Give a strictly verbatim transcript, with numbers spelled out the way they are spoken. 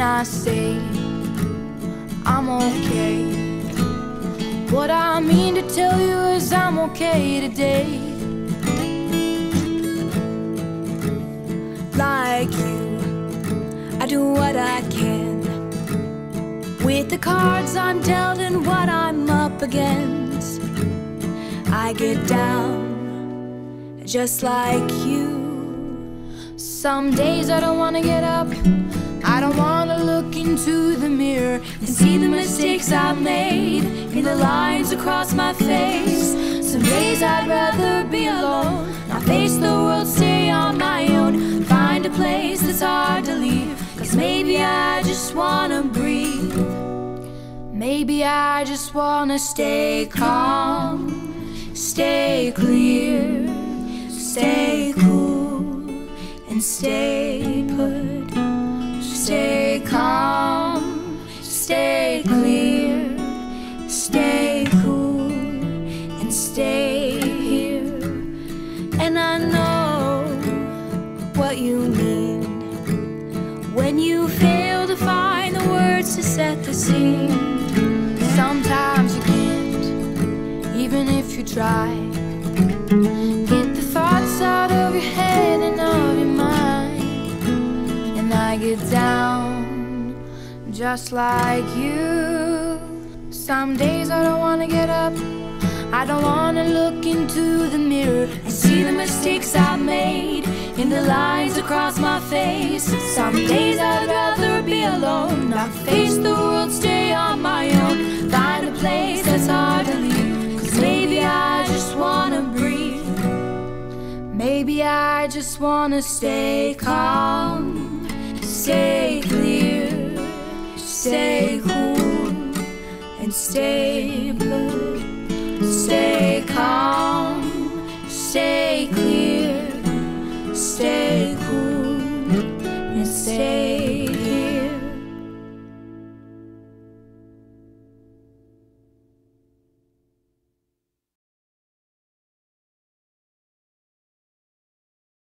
when I say I'm okay. What I mean to tell you is I'm okay today. Like you, I do what I can with the cards I'm dealt and what I'm up against. I get down just like you. Some days I don't wanna get up, I don't wanna look into the mirror and see the mistakes I've made in the lines across my face. Some days I'd rather be alone, not face the world, stay on my own, find a place that's hard to leave, 'cause maybe I just wanna breathe. Maybe I just wanna stay calm, stay clear, stay cool, and stay put. Stay calm, stay clear, stay cool, and stay here. And I know what you mean when you fail to find the words to set the scene. Sometimes you can't, even if you try. Get the thoughts out of your head and of your mind. And I get down just like you. Some days I don't wanna get up, I don't wanna look into the mirror and see the mistakes I've made in the lines across my face. Some days I'd rather be alone, not face the world, stay on my own, find a place that's hard to leave, 'cause maybe I just wanna breathe. Maybe I just wanna stay calm, stay clear, stay cool, and stay put. Stay calm.